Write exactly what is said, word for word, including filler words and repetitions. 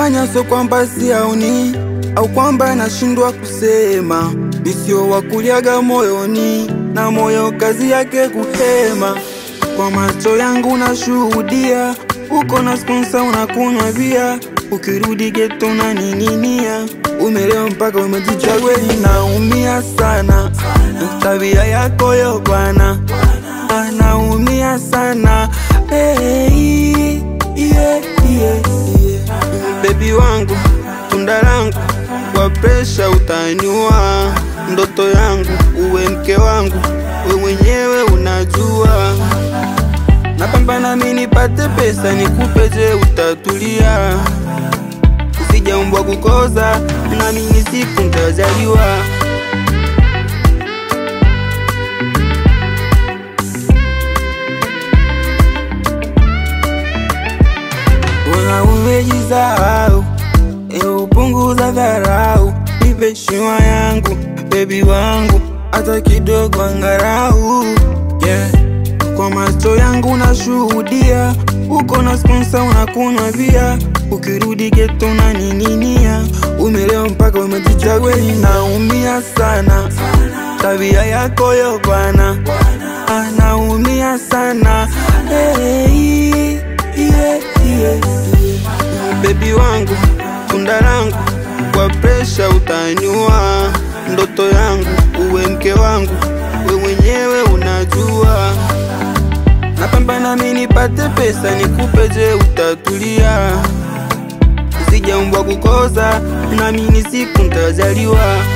nachofanya so kwamba siaoni au kwamba nashindwa kusema, nisio wakuliaga moyoni na moyo kazi yake kuhema. Kwa macho yangu nashuhudia, uko na sponsor unakunywa bia, ukirudi ghetto na nininia, umelewa mpaka umejichagwe. Naumia sana tabia yako yo bwana, naumia sana hey, yeah, yeah, yeah. Baby wangu, tunda langu, kwa pressure utaniua. Ndoto yangu uwe mke wangu, we mwenyewe unajua. Napambana mimi nipate pesa nikupe, je utatulia? Usijaumbwa kukosa, na mimi siku nitazaliwa. Una umejisahau, upunguza dharau, nipe heshima yangu baby wangu, hata kidogo angarau, yeah. Kwa macho yangu nashuhudia, uko na sponsor unakunywa bia, ukirudi ghetto na nininia, umelewa mpaka umejichagwe. Naumia sana tabia yako yo bwana, naumia sana hey, yeah, yeah. Baby wangu, tunda langu, kwa pressure utaniua. Ndoto yangu uwe mke wangu, we mwenyewe unajua. Napambana mimi nipate pesa nikupe, je utatulia? Usijaumbwa kukosa, na mimi siku nitazaliwa.